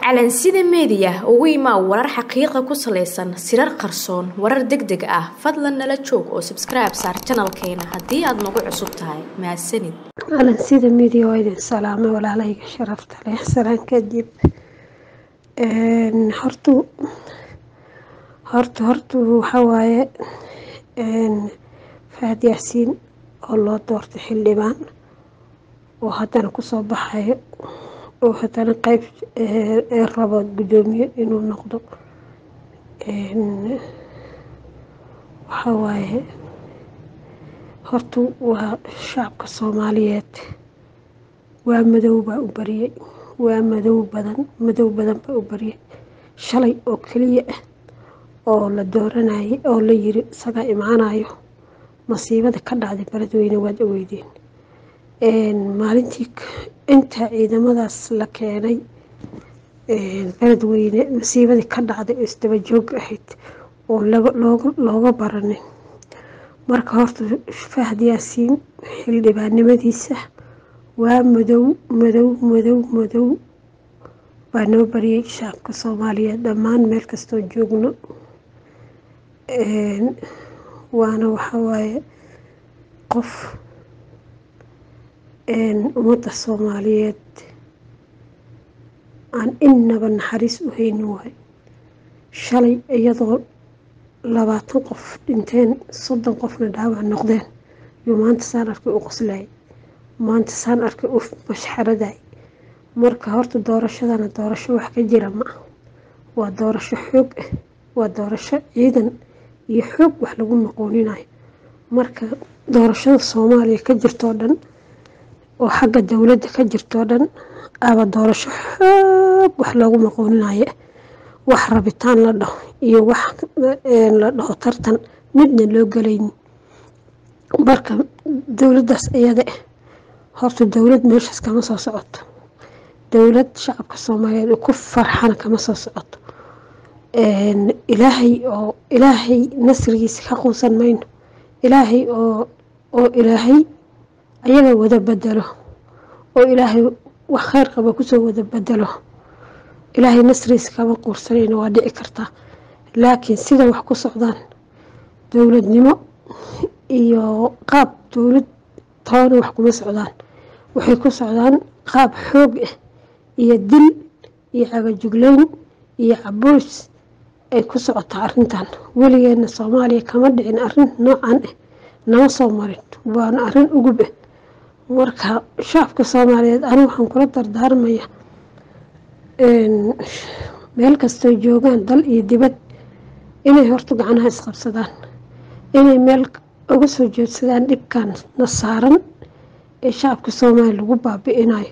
calansida media ugu imaa warar xaqiiqo ku saleysan sirar qarsoon warar degdeg ah fadlan nala joog oo subscribe saar channelkeena hadii aad nagu cusub tahay mahadsanid calansida media waa idin salaamo walaalayga sharafta leh salaan kadib horta waxa waaye Fahad Yaasiin oo loo doortay xildhibaan oo haddana kusoo baxayo oo haddana qayb rabo gudoomiye inuu noqdo waxa waaye horta waa shacabka Soomaaliyeed waa madow baa u bariyay waa madow badan baa u bariyay shalay oo kaliya oo la dooranayay oo la yiri isaga imaanayo masiibada ka dhacday Beledweyne waad ogeydeen maalintii inta ciidamadaas la keenay Beledweyne masiibada ka dhacday isdaba joog ahayd oo looga baranay marka horta Fahad Yaasiin xildhibaannimadiisa waa madow baa noo bariyay shacabka Soomaaliyeed dhammaan meel kastoo joogno waana waxa waaye qof ummadda Soomaaliyeed aan innaba naxariis u haynin waay shalay iyadoo 20 qof dhinteen 30 qofna dhaawac noqdeen iyo maanta saan arkay u qoslay maanta saan arkay u mashxaraday marka horta doorashadana doorasho wax ka jira ma waa doorasho xoog waa doorasho ciidan iyo xoog wax lagu noqoninayo marka doorashada Soomaaliya ka jirto dhan oo xagga dawladda ka jirto dhan aba doorasho xoog wax lagu noqoninayo wax rabitaan la dhaho iyo wax la dhaho tartan midna loo galeyn marka dawladdaas iyada horta dawlad meeshaas kama soo socoto dawlad shacabka Soomaaliyeed ku farxana kama soo socoto ilaahay nasrigiisa ka quusan mayno ilaahay oo ilaahay ayaga wada bedelo oo ilaahay wax khayr qaba ku soo wada bedelo ilaahay nasrigiisa kama quursanayno waa dhici kartaa laakiin sida wax ku socdaan dawladnimo iyo qaab dawlad toona wax kuma socdaan waxay ku socdaan qaab xoog iyo dil iyo cagajugleyn iyo caboos ay ku socotaa arrintan weligeena Soomaaliya kama dhicin arrin noocan nama soo marin waana arrin ugu marka shacabka Soomaaliyeed anigu waxaan kula dardaarmaya meel kastoo joogaan dal iyo dibad inay horta gacanaha isqabsadaan inay meel uga soo jeedsadaan dhibkan nasaaran ee shacabka Soomaaliya lagu baabi'inayo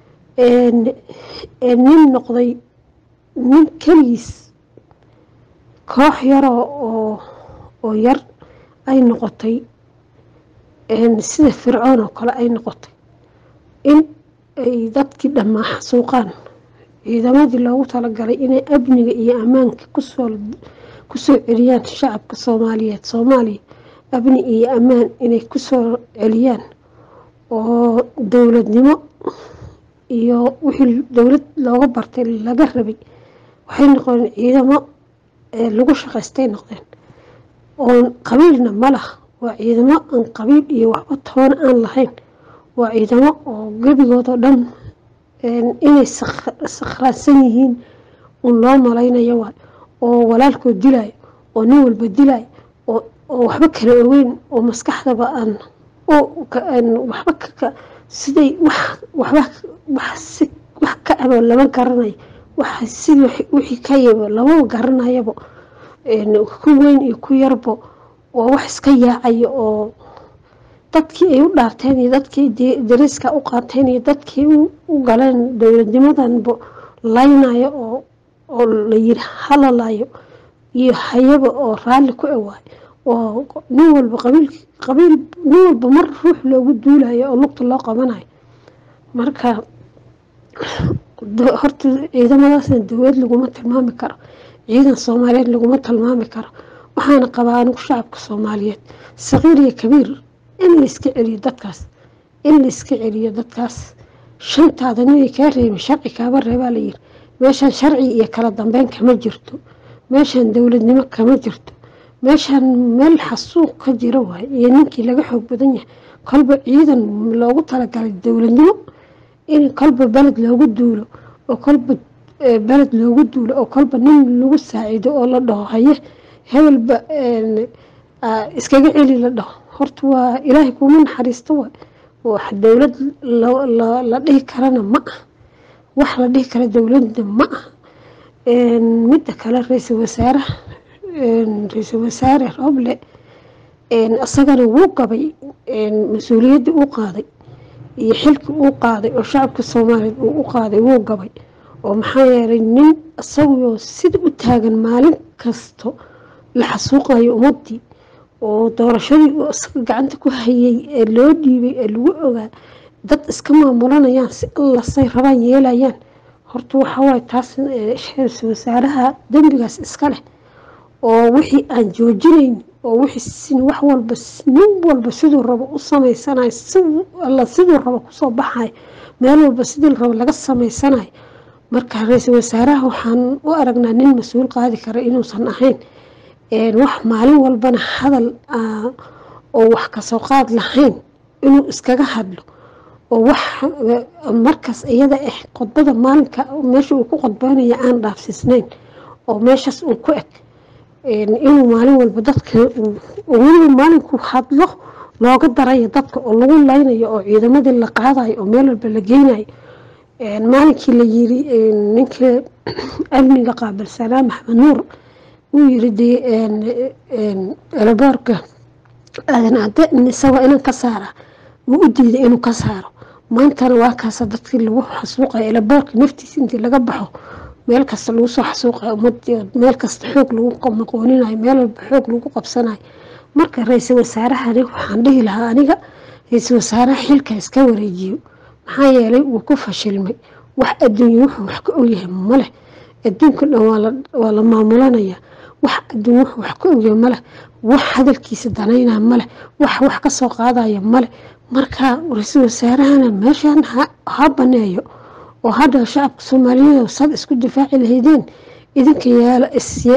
nin noqday nin kaliis koox yar oo yar ay noqotay sida Fircoon oo kale ay noqotay in ay dadkii dhammaa xasuuqaan ciidamadii loogu talagalay inay amniga iyo ammaanka ku soo celiyaan shacabka Soomaaliyeed Soomaaliya amni iyo ammaan inay ku soo celiyaan oo dawladnimo iyo wixii dawlad looga bartay laga rabay waxay noqdeen ciidamo lagu shaqaystay noqdeen oo qabiilna ma laha waa ciidamo aan qabiil iyo waxba toon aan lahayn waa ciidamo oo gabigooda dhan inay sakhraansan yihiin loo malaynayo oo walaalkood dilay oo nin walba dilay oo waxba kala ogeyn oo maskaxdaba aan waxba siday wax ka aba lama garanayo waxa sidii wixii ka yaba lama garanayaba ku weyn iyo ku yarbo oo wax iska yaacayo oo dadkii ay u dhaarteen iyo dadkii dariska u qaateen iyo dadkii u galeen dawladnimadan laynayo oo la yiri halalayo iyo hayaba oo raali ku awaay oo nin walba qabiil nin walba mar ruux loogu duulayo oo lugta loo qabanayo marka horta ciidamadaasna dawlad laguma tilmaami karo ciidan Soomaaliyeed laguma tilmaami karo waxaana qabaa anigu shacabka Soomaaliyeed saqiir iyo kabiir in la iska celiyo dadkaas shantaada inay ka reebin sharci kaaba reebaa la yiri meeshan sharci iyo kala dambeyn kama jirto meeshan dowladnimo kama jirto meeshan meel xasuuq ka jira waay iyo ninkii laga xoog badan yahay kolba ciidan loogu talagalay dowladnimo in kolba baled loogu duulo oo kolba baled loogu duulo oo kolba nin lagu saacido oo la dhaho haye hebelba iskaga celi la dhaho horta waa ilaahay kuma naxariisto waay wax dowlad la dhihi karana ma ah wax la dhihi kara dowladda ma ah midda kale ra-iisul wasaare Roble asagana wuu gabay mas-uuliyadda uu qaaday iyo xilka uu qaaday oo shacabka Soomaaliyeed uu u qaaday wuu gabay oo maxaa yeelay nin asagoo sida u taagan maalin kasto la xasuuqayo ummadii oo doorashadii uu asaga gacanta ku hayay ee loo dhiibay ee lagu ogaa dad iska maamulanayaan si alla say rabaan yeelayaan horta waxa waay taas ra-iisul wasaaraha dambigaas iska leh oo wixii aan joojinayn oo wixii wax walba nin walba sidoo rabo u sameysanayo sidoo rabo kusoo baxay meel walba sidoo rabo laga sameysanayo marka ra-iisul wasaaraha waxaan u aragnaa nin mas'uul qaadi kara inuusan ahayn wax maalin walbana hadal oo wax ka soo qaad lahayn inuu iskaga hadlo oo wax markaas iyada qodbada maalinka meesha uu ku qodbanayo aan dhaafsisnayn oo meeshaas uu ku eg inuu maalin walba dadka weliba maalinku hadlo looga darayo dadka oo lagu laynayo oo ciidamadii la qaadayo oo meel walba la geynayo maalinkii la yiri ninka amniga qaabilsanaa Maxamed Nuur uu yiri alabarka aadan cadde isaga inaan ka saara wuu u diiday inuu ka saaro maantana waa kaasa dadkii lagu xasuuqay alabarka naftiisa intii laga baxo meel kasta lagu soo xasuuqay ummadii meel kasta xoog lagu qomqooninayo meel walba xoog lagu qabsanayo marka ra-iisul wasaaraha waxaan dhihi lahaa aniga ra-iisul wasaaraha xilka iska wareejiyo maxaa yeelay uu ku fashilmay wax adduunyo wuxuu wax ka ogyahay male adduunka dhan waa la maamulanaya wax adduun wuxuu wax ka ogyahay male wax hadalkiisa danaynaa male wax ka soo qaadaya male marka ra-iisul wasaarahana meeshan ha baneeyo oo hadda shacabka Soomaaliyeed sad isku difaaci lahaydeen idinka yaala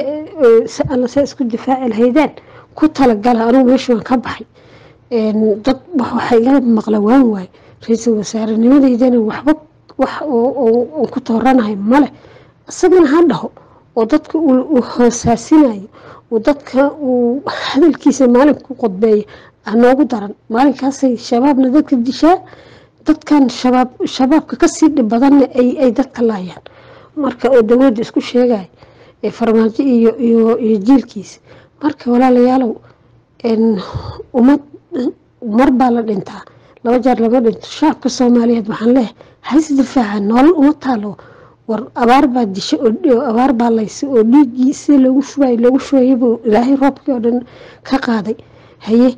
alla isku difaaci lahaydeen ku talagala anigu meeshan ka baxay dad waxay iga maqla waan waay ra-iisul wasaarenimadeedana waxba wax oo ku tooranahay male asagana ha dhaho oo dadka uu hoosaasinayo oo dadka uu hadalkiisa maalinku qodbeeyo anoogu daran maalinkaasay shabaabna dadka dishaa dadkan shabaabka ka sii dhib badan ay dadka laayaan marka oo dawladda isku sheegay farmaajo iyo jiilkiisa marka walaalayaalow ummad mar baa la dhintaa laba jeer lama dhinto shacabka Soomaaliyeed waxaan leeyahay hays difaaca nolol uma taalo war abaar baa dishay oo abaar baa laysay oo dhiiggiisa lagu shubay buu ilaahay roobkii oo dhan ka qaaday haye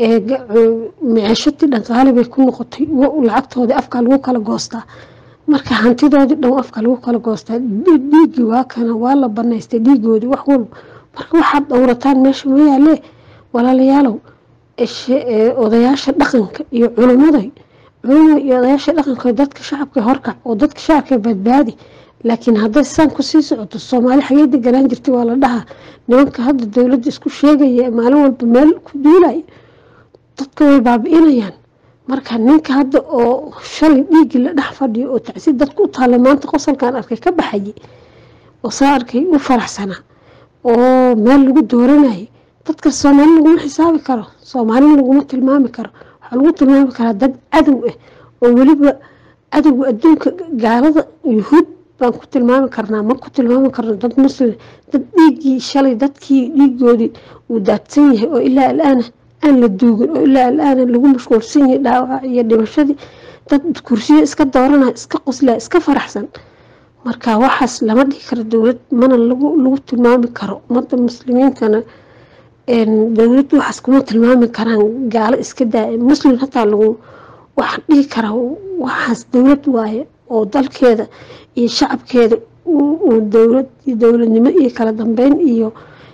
maciishadii dhaqaale bay ku noqotay lacagtoodii afka lagu kala goostaa marka hantidoodii dhan afka lagu kala goostaa dhiigii waa la banaystay dhiigoodii wax walba marka waxaad dhowrataan meesha ma yaale walaalayaalow odayaasha dhaqanka iyo culimada iyo odayaasha dhaqanka dadka shacabka horkac oo dadka shacabka badbaadi laakiin hadday saan ku sii socoto Soomaali xagee deganaan jirtay waa la dhahaa nimanka hadda dawladda isku sheegaya maalin walba meel ku duulay dadka way baabi'inayaan marka ninka hadda oo shalay dhiigi la dhex fadhiyo oo tacsiid dadku u taala maanta qosolkan arkay ka baxay oo saarkay u faraxsana oo meel lagu dooranay dadka Soomaali lagu xisaabi karo Soomaali lagu tilmaami karo waxa lagu tilmaami karaa dad cadow ah oo waliba cadow adduunka gaalada yuhuud baan ku tilmaami karnaa ma ku tilmaami karno dad muslim dad dhiigii shalay dadkii dhiigoodii uu daadsan yahay oo ilaa al'aan aan la duugin oo ilaa al'aan lagu mashquulsan yahay dhaawac iyo dhimashadii dad kursiyo iska dooranaya iska qoslaa iska faraxsan marka waxaas lama dhihi karo dawlad mana lagu tilmaami karo ummadda muslimiintana dawlad waxaas kuma tilmaami karaan gaalo iska daa muslim hataa lagu wax dhihi kara waxaas dawlad waaye oo dalkeeda iyo shacabkeeda uu dawladnimo iyo kala dambeyn iyo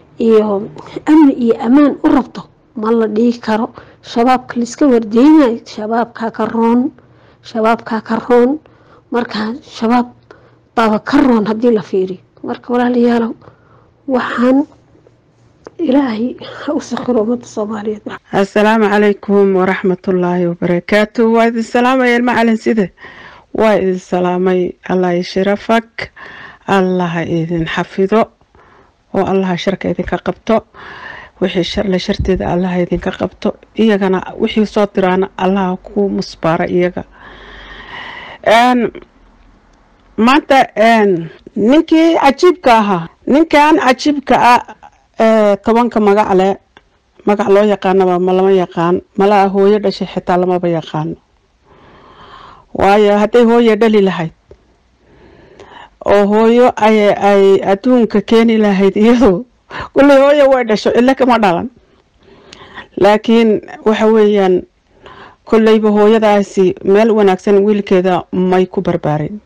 amni iyo amaan u rabto ma la dhihi karo shabaabka la iska wardeeyay shabaabka ka roon marka shabaab baaba ka roon haddii la fiiriyo. marka walaalayaalow waxaan ilaahay ha u sakhiro ummadda Soomaaliyeed. Assalaamu calaykum waraxmatullaahi wabarakaatu. waa idin salaamay macalin side waa idin salaamay. allah yashrafak, allah idin xafido oo allah sharka idinka qabto, wixii shar la sharteeda allah idinka qabto, iyagana wixii soo diraana allah ku musbaara iyaga. maanta ninkii cajiibka ahaa, ninkan cajiibka ah tobanka magac leh, magac loo yaqaanaba ma lama yaqaan, malaa hooyo dhashay xitaa lamaba yaqaano. waayo hadday hooyo dhali lahayd oo hooyo ay adduunka keeni lahayd iyadoo kulli hooyo way dhasho illa kama dhalan. laakiin waxa weeyaan kullayba hooyadaasi meel wanaagsan wiilkeeda may ku barbaarin,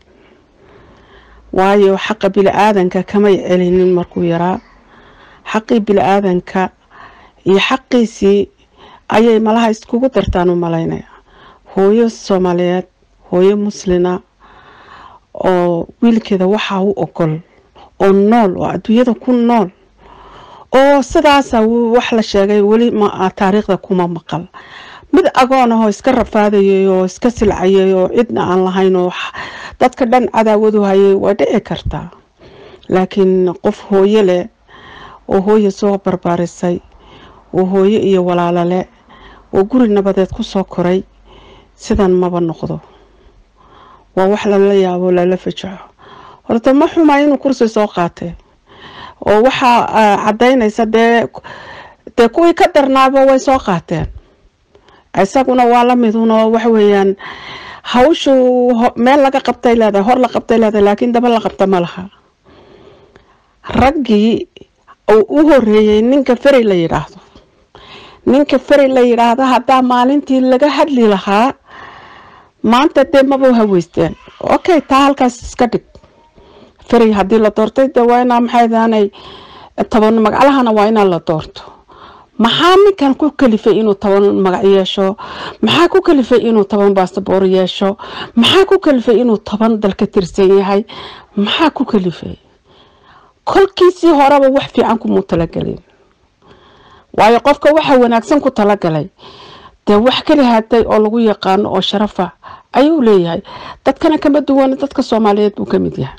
waayo xaqa bini'aadanka kamay celinin markuu yaraa. xaqii bini'aadanka iyo xaqiisii ayay malaha iskugu dartaan u malaynaya. hooyo Soomaaliyeed, hooyo muslina oo wiilkeeda waxa uu ogol oo nool oo adduunyada ku nool oo sidaas wax la sheegay wali ma taariikhda kuma maqal. mid agoon ah oo iska rafaadayay oo iska silcayay oo cidna aan lahayn oo dadka dhan cadaawadu hayay waa dhici kartaa. laakiin qof hooyo leh oo hooyo soo barbaarisay oo hooyo iyo walaalo leh oo guri nabadeed ku soo koray sidan maba noqdo. waa wax la yaabo la fajaco. horta ma xuma inuu kursi soo qaatay oo waxa cadaynaysa de kuwii ka darnaaba way soo qaateen. isaguna waa la miduna wax weeyaan hawshu meel laga qabtay leedahay, hor la qabtay leedahay, laakiin daba la qabta ma laha. raggii u horeeyay ninka Feri la yiraahdo, ninka Feri la yiraahdo hadaa maalintii laga hadli lahaa maanta de maba haweysteen. okay taa halkaas iska dhig. Feri hadii la doortay de waa inaa maxay daanay toban magaclahana waa inaa la doorto. maxaa ninkan ku kalifay inuu toban magac yeesho? maxaa ku kalifay inuu toban baasaboor yeesho? maxaa ku kalifay inuu toban dalka tirsan yahay? maxaa ku kalifay? kolkiisii horeba wax fiican kuma talagalin. waayo qofka waxa wanaagsan ku talagalay de wax kale haday oo lagu yaqaan oo sharafa ayuu leeyahay. dadkana kama duwan dadka Soomaaliyeed buu kamid yahay.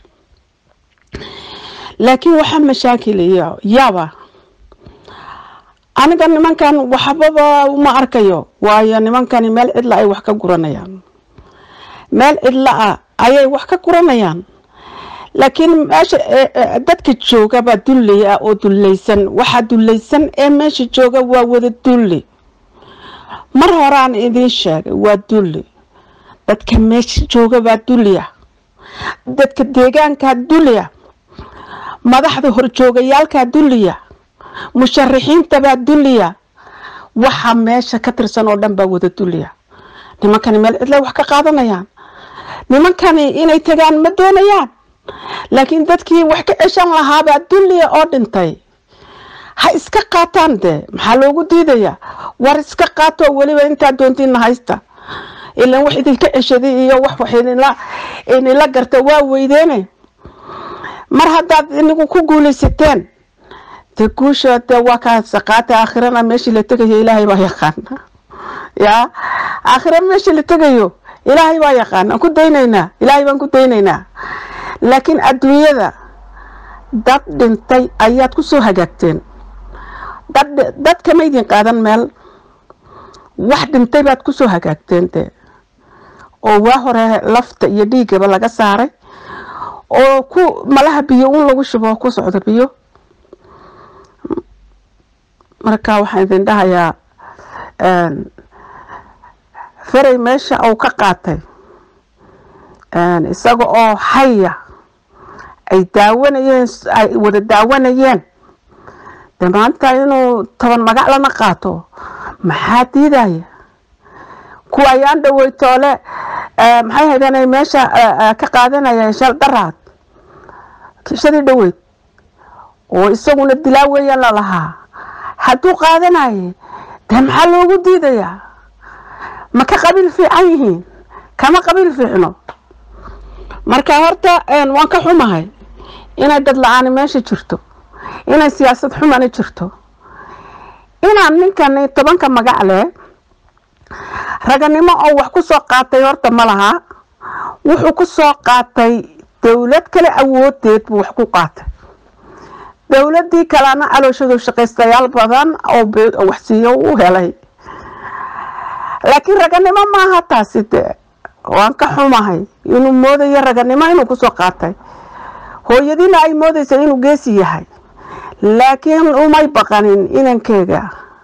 laakiin waxa mashaakil yaaba aniga nimankan waxbaba uma arkayo, waayo nimankan meel cidla ay wax ka guranayaan, meel cidla ayay wax ka guranayaan. laakiin meesha dadka jooga ba dullaya oo dullaysan. waxa dullaysan ee meesha jooga waa wada dulli. mar horaan idin sheegay waa dulli. dadka meesha jooga baa dulliya, dadka deegaanka dulliya, madaxda horjoogayaalka dulliya, musharaxiinta baa dulliya. waxa meesha ka tirsan oo dhan baa wada dulliya. nimankani meel cidla wax ka qaadanayaan. nimankani inay tagaan ma doonayaan, laakiin dadkii wax ka ceshan lahaa baa dulliya oo dhintay. ha iska qaataan de maxaa loogu diidaya? war iska qaato waliba inta doontiin haysta. ilaa wax idin ka ceshaday iyo wax la garta waa weydeene. mar haddaad inigu ku guulaysateen de guusha de waa ka saqaata. aakhirana meeshii la tagayo ilaahay baa yaqaana. yaa aakhira meeshii la tagayo ilaahay baa yaqaana. ku daynaynaa ilaahay baan ku daynaynaa. laakiin adduunyada dad dhintay ayaad ku soo hagaagteen. dad kama idin qaadan meel. wax dhintay baad ku soo hagaagteen de oo waa hore lafta iyo dhiigaba laga saaray oo ku malaha biyo lagu shubo ku socdo biyo. marka waxaan idin dhahayaa Feri meesha uu ka qaatay isaga oo haya ay wada daawanayeen de maanta inuu toban magac lana qaato maxaa diidaya? kuwa ayaan dhaweytoole maxay haydaan meesha ka qaadanayaan shal daraad kishadii dhaweyd oo isaguna dilaa weeyaan la lahaa. hadduu qaadanayay de maxaa loogu diidayaa? ma ka qabiil fiican yihiin? kama qabiil fiicno. marka horta waan ka xumahay inay dad la'aan meesha jirto inay siyaasad xumaan jirto inaan ninkan 10 magac leh raganimo oo wax ku soo qaatay horta ma laha wuxuu ku soo qaatay dawlad kale awoodeed buu wax ku qaatay dawladii kalena calooshadu shaqaystayaal badan oo wax siiyo u helay laakiin raganimo ma aha taasi waan ka xumahay inuu moodayo raganimo inuu ku soo qaatay hooyadiina ay moodayso inuu geesi yahay laakiin umay baqanin inankeyga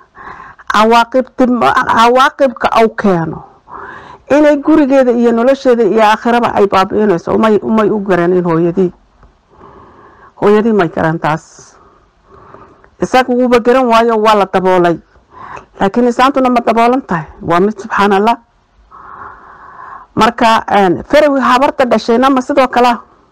cawaaqibka au keeno inay gurigeeda iyo nolosheeda iyo aakhiraba ay baabi'inayso umay u garanin hooyadii may garan taas isaga wuuba garan waayo waa la daboolay laakiin isaantuna ma daboolan tahay waa mid subxaanallah marka farawi habarta dhashayna ma sidoo kale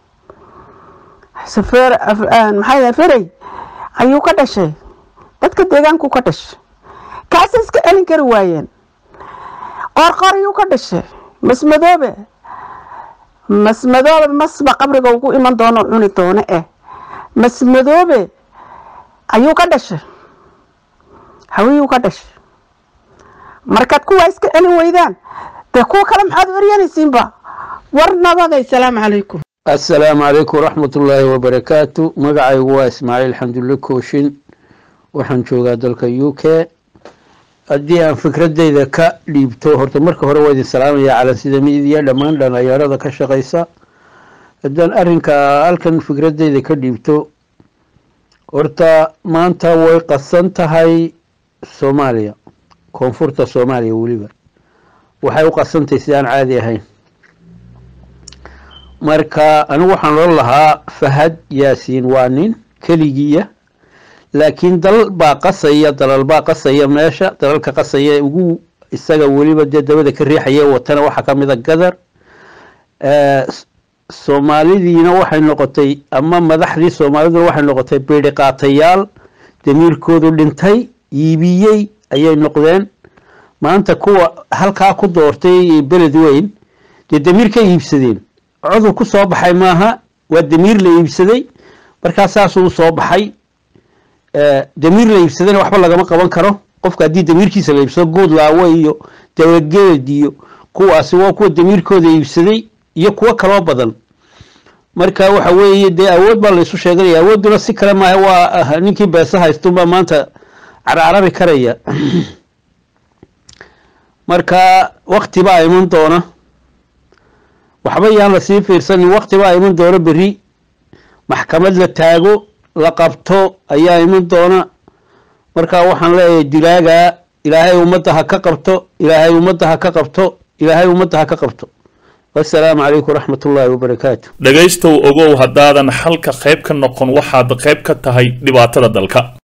maxay faray ayuu ka dhashay dadka deegaanku ka dhashay kaas iska celin kari waayeen qorqor ayuu ka dhashay masmadoobe masba qabriga ugu iman doono cuni doono masmadoobe ayuu ka dhashay hawiyuu ka dhashay markaad kuwa iska celin weydaan kuwa kale maxaad u eryanaysiinba war nabada assalaamu calaykum السلام عليكم ورحمة الله وبركاته مقعي هو إسماعيل الحمد لله كوشين وحنشوغا دلك يوكي أدي أن فكرة دي كا ليبتو هورتا مركا هورا ويدي السلام يا على سيدا ميديا لمان لنا يارا كشغيسا أدان أرنكا ألكن فكرة دي كا ليبتو هورتا مانتا ويقصنتا هاي سوماليا كونفورتا سوماليا وليبا وحاو قصنتا سيدان عادي هاي marka anigu waxaan loo lahaa Fahad Yaasiin waa nin kaligiya laakiin dalal baa qasaya meesha dalalka qasaya ugu isaga waliba dabada ka riixaya watana waxa kamida Gadar Soomaalidiina waxay noqotay ama madaxdii Soomaalidu waxay noqotay beeriqaatayaal damiirkoodu dhintay iibiyay ayay noqdeen maanta kuwa halka ku doortay beled weyn damiirka iibsadeen عضو كسو بحي ماها والدمير اللي يبسدي بركا ساسو سو بحي دمير اللي يبسدي وحبا لغا ما قبان كارو قفكا دي دمير كيسا اللي يبسدي قود لاويو توقيد ديو كوا سوا كوا دمير كودا يبسدي iyo kuwa kala badan marka waxa weeye de awood baa la isu sheegay awooduna si kala ma waa ninkii beesa haysto ba maanta carabi karaya marka waqti baa iman doona waxba yaan la sii fiirsan waqti baa iman doona bari maxkamad la taago la qabto ayaa iman doona marka waxaan leeyahay dilaaga ilaahay ummadaha ka qabto ilaahay ummadaha ka qabto ilaahay ummadaha ka qabto والسلام عليكم ورحمة الله وبركاته dhagaystow ogow hadaadan halka qayb ka noqon waxaad qayb ka tahay dhibaatada dalka